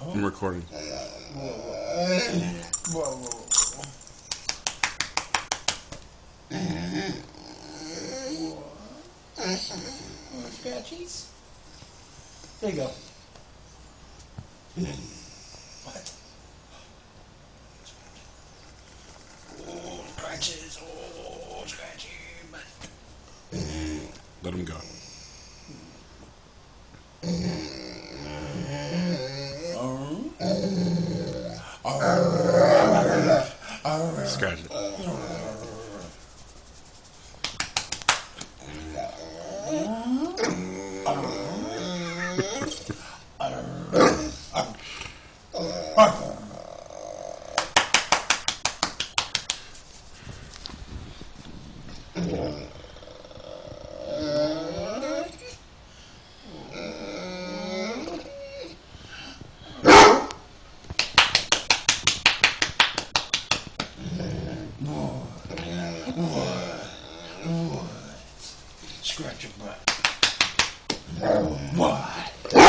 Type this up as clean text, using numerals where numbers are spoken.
I'm recording. Whoa. Scratchies? There you go. What? Oh, scratches. Oh, scratchy. Let him go. Scratch it. Scratch your butt. What?